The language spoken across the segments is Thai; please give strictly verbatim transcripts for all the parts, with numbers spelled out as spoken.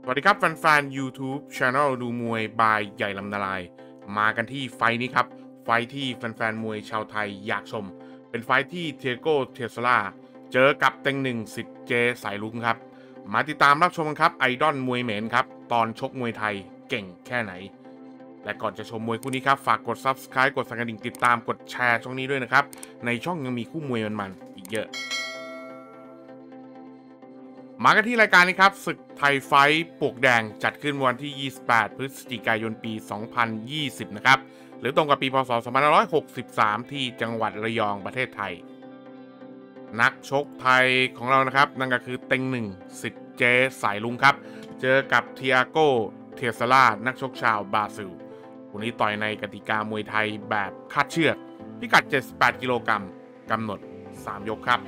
วัสดีครับแฟนๆ YouTube Channel ดูมวยบายใหญ่ลำนาลายมากันที่ไฟนี้ครับไฟที่แฟนๆมวยชาวไทยอยากชมเป็นไฟที่เทโก้เทสลาเจอกับเต็งหนึ่งสิทธิ์เจสายลุงครับมาติดตามรับชมกันครับไอดอลมวยเหม็นครับตอนชกมวยไทยเก่งแค่ไหนและก่อนจะชมมวยคู่นี้ครับฝากกด Subscribe กดสั่นกระดิ่งติดตามกดแชร์ช่องนี้ด้วยนะครับในช่องยังมีคู่มวยมันๆอีกเยอะมากันที่รายการนี้ครับศึกไทยไฟท์ปวกแดงจัดขึ้นวันที่ยี่สิบแปดพฤศจิกายนปีสองพันยี่สิบนะครับหรือตรงกับปีพศสองพันห้าร้อยหกสิบสามที่จังหวัดระยองประเทศไทยนักชกไทยของเรานะครับนั่นก็คือเต็งหนึ่งสิทธิ์เจสายลุงครับเจอกับเทียโก้เทสลานักชกชาวบราซิลคนนี้ต่อยในกติกามวยไทยแบบคาดเชือกพิกัดเจ็ดสิบแปดกิโลกรัมกำหนดสามยกครับ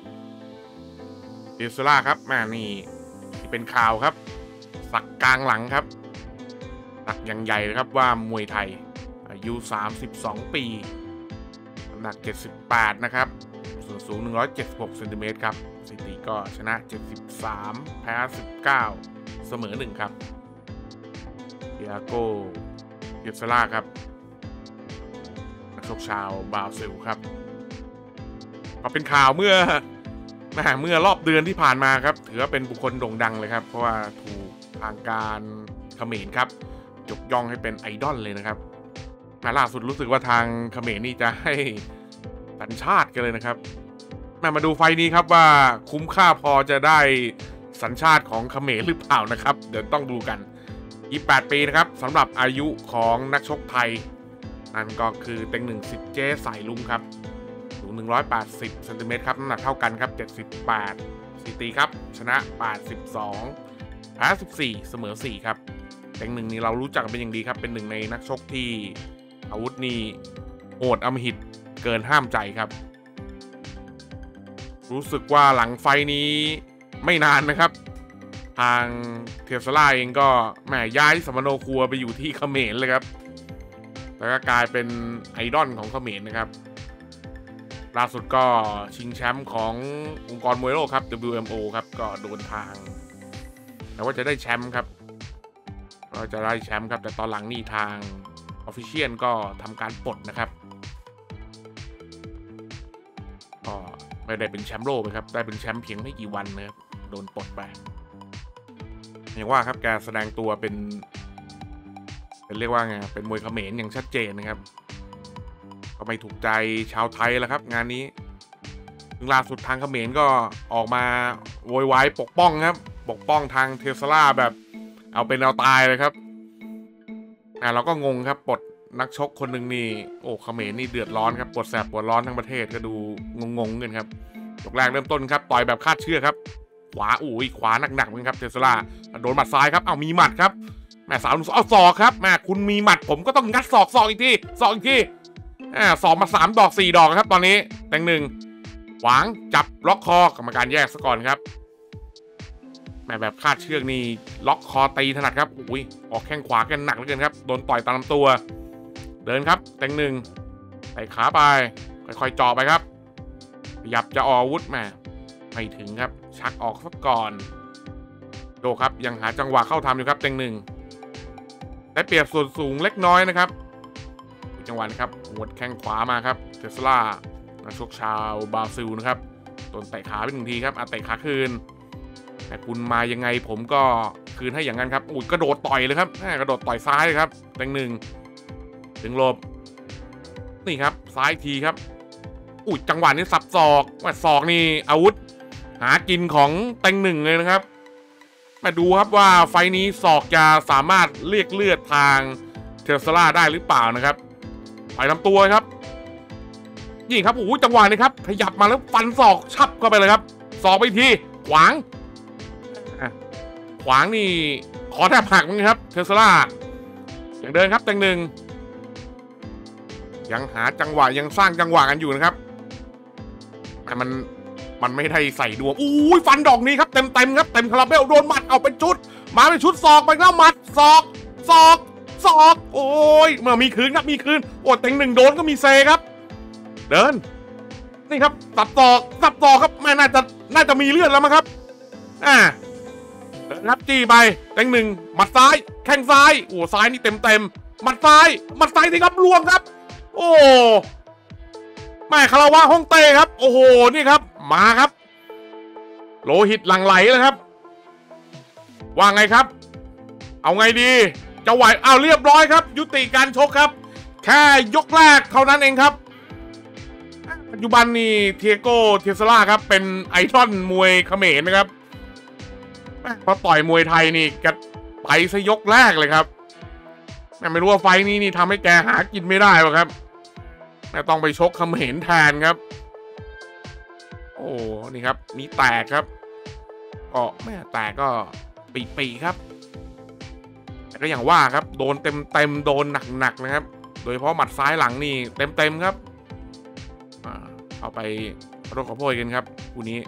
เทสลาครับแม่นี่ที่เป็นข่าวครับสักกลางหลังครับสักอย่างใหญ่เลยครับว่ามวยไทยอายุสามสิบสองปีน้ำหนักเจ็ดสิบแปดนะครับส่วนสูงหนึ่งร้อยเจ็ดสิบหกเซนติเมตรครับสถิติก็ชนะเจ็ดสิบสามแพ้สิบเก้าเสมอหนึ่งครับเทียโก้เทสลาครับนักชกชาวบราซิลครับก็เป็นข่าวเมื่อเมื่อรอบเดือนที่ผ่านมาครับถือว่าเป็นบุคคลโด่งดังเลยครับเพราะว่าถูกทางการเขมรครับยกย่องให้เป็นไอดอลเลยนะครับล่าสุดรู้สึกว่าทางเขมรนี่จะให้สัญชาติกันเลยนะครับมาดูไฟนี้ครับว่าคุ้มค่าพอจะได้สัญชาติของเขมรหรือเปล่านะครับเดี๋ยวต้องดูกันยี่สิบแปดปีนะครับสำหรับอายุของนักชกไทยนั่นก็คือเต็งหนึ่งสิทธิ์เจสายลุงครับสูงหนึ่งร้อยแปดสิบเซนติเมตรครับน้ำหนักเท่ากันครับเจ็ดสิบแปดสถิติครับชนะแปดสิบสองแพ้สิบสี่เสมอสี่ครับเต็งหนึ่งนี่เรารู้จักเป็นอย่างดีครับเป็นหนึ่งในนักชกที่อาวุธนี่โหดอำมหิตเกินห้ามใจครับรู้สึกว่าหลังไฟนี้ไม่นานนะครับทางเทสลาเองก็แหมย้ายสมโนครัวไปอยู่ที่เขมรเลยครับแล้วก็กลายเป็นไอดอลของเขมรนะครับล่าสุดก็ชิงแชมป์ขององค์กรมวยโลกครับ ดับเบิลยู เอ็ม โอ ครับก็โดนทางแต่ว่าจะได้แชมป์ครับก็จะได้แชมป์ครับแต่ตอนหลังนี่ทาง Official ก็ทำการปลดนะครับก็ไม่ได้เป็นแชมป์โลกครับได้เป็นแชมป์เพียงไม่กี่วันนะครับโดนปลดไปอย่างว่าครับแกแสดงตัวเป็นเป็นเรียกว่าไงเป็นมวยเขมรอย่างชัดเจนนะครับก็ไม่ถูกใจชาวไทยแล้วครับงานนี้ล่าสุดทางเขมรก็ออกมาโวยวายปกป้องครับปกป้องทางเทสลาแบบเอาเป็นเอาตายเลยครับอ่าเราก็งงครับปลดนักชกคนหนึ่งนี่โอ้เขมรนี่เดือดร้อนครับปวดแสบปวดร้อนทั้งประเทศก็ดูงงๆกันครับยกแรกเริ่มต้นครับต่อยแบบคาดเชือกครับขวาอุ้ยขวาหนักๆเหมือนครับเทสลาโดนหมัดซ้ายครับเอามีหมัดครับแม่สาวเอาศอกครับแม่คุณมีหมัดผมก็ต้องงัดศอกศอกอีกทีศอกอีกทีอ่าสองมาสามดอกสี่ดอกครับตอนนี้แตงหนึ่งหวางจับล็อกคอกรรมการแยกซะก่อนครับแม่แบบคาดเชือกนี่ล็อกคอตีถนัดครับอุ้ยออกแข้งขวากันหนักเหลือเกินครับโดนต่อยตามลำตัวเดินครับแตงหนึ่งใส่ขาไปค่อยๆจ่อไปครับขยับจะออกอาวุธแม่ไม่ถึงครับชักออกซะก่อนโดครับยังหาจังหวะเข้าทำอยู่ครับแตงหนึ่งได้เปรียบส่วนสูงเล็กน้อยนะครับจังหวะนะครับหัวแข้งขวามาครับเทสลานักชกชาวบราซิลนะครับโดนเตะขาไปหนึ่งทีครับอ่ะเตะขาคืนแต่คุณมายังไงผมก็คืนให้อย่างนั้นครับอุ้ยกระโดดต่อยเลยครับกระโดดต่อยซ้ายเลยครับแตงหนึ่งถึงหลบนี่ครับซ้ายทีครับอุ้ยจังหวะนี้สับศอกว่าศอกนี่อาวุธหากินของแตงหนึ่งเลยนะครับมาดูครับว่าไฟนี้ศอกจะสามารถเรียกเลือดทางเทสลาได้หรือเปล่านะครับไปลำตัวครับนี่ครับโอ้ยจังหวะนี้ครับขยับมาแล้วฟันศอกชับเข้าไปเลยครับศอกไปทีขวางขวางนี่ขอแทบหักมั้งครับเทสลาอย่างเดินครับแตงหนึ่งยังหาจังหวะยังสร้างจังหวะกันอยู่นะครับแต่มันมันไม่ได้ใส่ดวงอู้ยฟันดอกนี้ครับเต็มเต็มครับเต็มคาราเบลโดนหมัดเอาเป็นชุดมาเป็นชุดศอกไปแล้วหมัดศอกศอกศอกโอ้ยเมื่อมีคืนครับมีคืนโอ้เต็งหนึ่งโดนก็มีเซครับเดินนี่ครับสับศอกสับศอกครับไม่น่าจะน่าจะมีเลือดแล้วมั้งครับอ่านับจี้ไปเต็งหนึ่งหมัดซ้ายแข้งซ้ายโอ้ซ้ายนี่เต็มเต็มหมัดซ้ายหมัดซ้ายนี่ครับลวงครับโอ้แม่คาราวะฮ่องเต้ครับโอ้โหนี่ครับมาครับโลหิตหลั่งไหลเลยครับว่าไงครับเอาไงดีจะไหวเอาเรียบร้อยครับยุติการชกครับแค่ยกแรกเท่านั้นเองครับปัจจุบันนี่เทียโก้เทสลาครับเป็นไอดอลมวยเขมรนะครับพอต่อยมวยไทยนี่แกไปซะยกแรกเลยครับไม่รู้ว่าไฟนี้นี่ทำให้แกหากินไม่ได้หรอกครับต้องไปชกเขมรแทนครับโอ้นี่ครับมีแตกครับก็แม่แตกก็ปีปีครับแต่ก็อย่างว่าครับโดนเต็มเต็มโดนหนักๆนะครับโดยเฉพาะหมัดซ้ายหลังนี่เต็มเต็มครับเอาไปรถขอโพยกันครับคู่นี้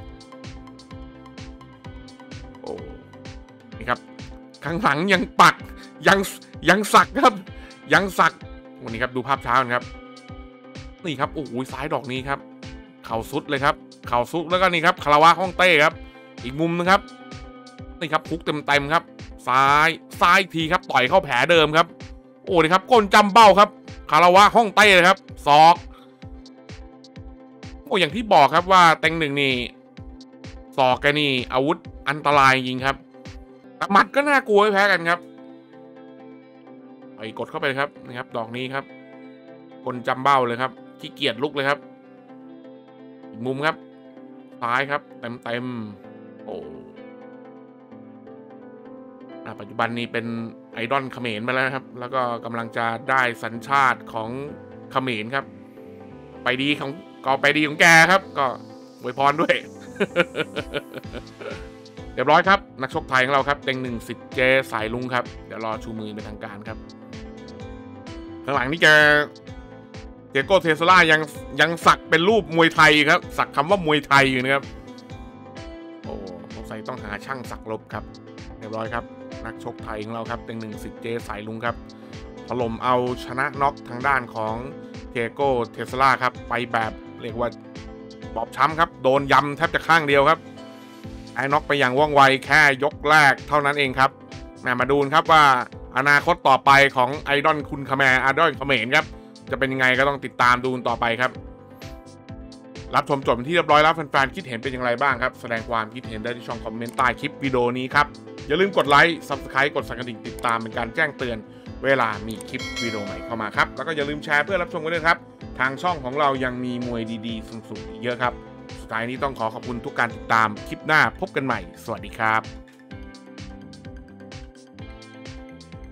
โอ้นี่ครับข้างหลังยังปักยังยังสักครับยังสักวันนี้ครับดูภาพช้ากันครับนี่ครับโอ้โหซ้ายดอกนี้ครับเข่าซุดเลยครับเข่าซุดแล้วก็นี่ครับคาราวะฮ่องเต้ครับอีกมุมนึงครับนี่ครับคุกเต็มเต็มครับซ้ายซ้ายทีครับต่อยเข้าแผลเดิมครับโอ้นี่ครับก้นจำเบ้าครับคาราวะฮ่องเต้เลยครับศอกโอ้อย่างที่บอกครับว่าเต็งหนึ่งนี่ศอกแกนี่อาวุธอันตรายจริงครับหมัดก็น่ากลัวไม่แพ้กันครับไปกดเข้าไปครับนี่ครับดอกนี้ครับก้นจำเบ้าเลยครับขี้เกียจลุกเลยครับอีกมุมครับซ้ายครับเต็มเต็มโอ้ปัจจุบันนี้เป็นไอดอลเขมรไปแล้วครับแล้วก็กำลังจะได้สัญชาติของเขมรครับไปดีของก็ไปดีของแกครับก็อวยพรด้วย เรียบร้อยครับนักชกไทยของเราครับเต็งหนึ่งสิทธิ์เจสายลุงครับเดี๋ยวรอชูมือเป็นทางการครับข้างหลังนี่แกเทียโก้เทสลายังยังสักเป็นรูปมวยไทยครับสักคำว่ามวยไทยอยู่นะครับโอ้สงสัยต้องหาช่างสักลบครับเรียบร้อยครับนักชกไทยของเราครับเต็งหนึ่งสิทธิ์เจสายลุงครับถล่มเอาชนะน็อกทางด้านของเทียโก้เทสลาครับไปแบบเรียกว่าบอบช้ำครับโดนยำแทบจะข้างเดียวครับไอ้น็อกไปอย่างว่องไวแค่ยกแรกเท่านั้นเองครับมาดูครับว่าอนาคตต่อไปของไอดอลคุณคาแมร์ไอดอลเขมรครับจะเป็นยังไงก็ต้องติดตามดูต่อไปครับรับชมจบที่เรียบร้อยแล้วแฟนๆคิดเห็นเป็นอย่างไรบ้างครับแสดงความคิดเห็นได้ที่ช่องคอมเมนต์ใต้คลิปวิดีโอนี้ครับอย่าลืมกดไลค์ ซับสไครบ์ กดสั่นกระดิ่งติดตามเป็นการแจ้งเตือนเวลามีคลิปวิดีโอใหม่เข้ามาครับแล้วก็อย่าลืมแชร์เพื่อรับชมกันด้วยครับทางช่องของเรายังมีมวยดีๆสุดๆอีกเยอะครับสุดท้ายนี้ต้องขอขอบคุณทุกการติดตามคลิปหน้าพบกันใหม่สวัสดีครับ